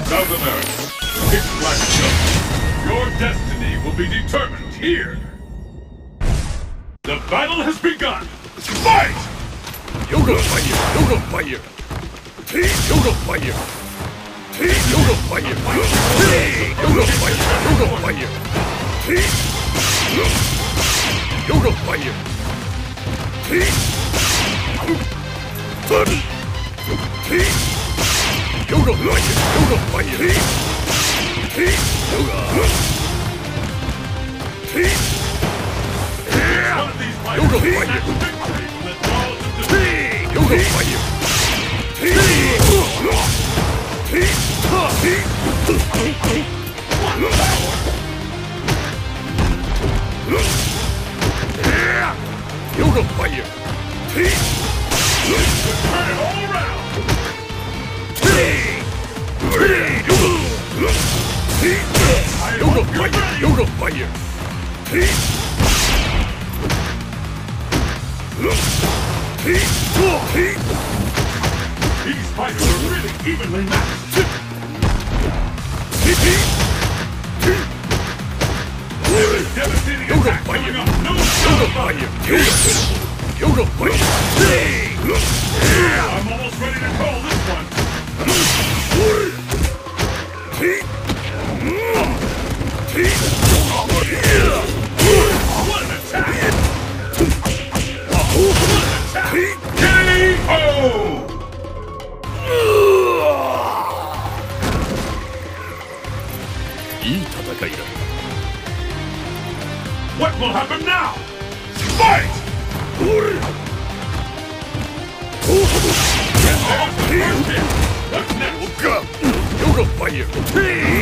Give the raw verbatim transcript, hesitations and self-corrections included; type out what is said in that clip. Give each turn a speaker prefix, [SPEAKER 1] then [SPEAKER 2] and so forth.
[SPEAKER 1] South America, pitch black jungle. Your destiny will be determined here. The battle has begun. Fight!
[SPEAKER 2] Yoga fire! Yoga fire! Yoga fire! Yoga fire! Yoga fire! Yoga fire! Yoga fire! Yoga fire! Yoga fire!
[SPEAKER 1] One of these fighters
[SPEAKER 2] Yoga
[SPEAKER 1] will
[SPEAKER 2] fire!
[SPEAKER 1] snatch victory from the jaws of defeat.
[SPEAKER 2] Yoga fire!
[SPEAKER 1] What power!
[SPEAKER 2] Yoga fire!
[SPEAKER 1] Turn it all around! I
[SPEAKER 2] Yoga
[SPEAKER 1] hope you're
[SPEAKER 2] fire!
[SPEAKER 1] ready!
[SPEAKER 2] Yoga fire!
[SPEAKER 1] These fighters are really evenly matched. There is devastating
[SPEAKER 2] Yoga
[SPEAKER 1] attack
[SPEAKER 2] fire!
[SPEAKER 1] coming up. No
[SPEAKER 2] Yoga
[SPEAKER 1] doubt about
[SPEAKER 2] fire!
[SPEAKER 1] it.
[SPEAKER 2] Yoga fire!
[SPEAKER 1] I'm almost ready to call this one. What an attack! What an attack! K O! What will happen now? Fight! And there's the first hit. What's next?
[SPEAKER 2] Yoga fire!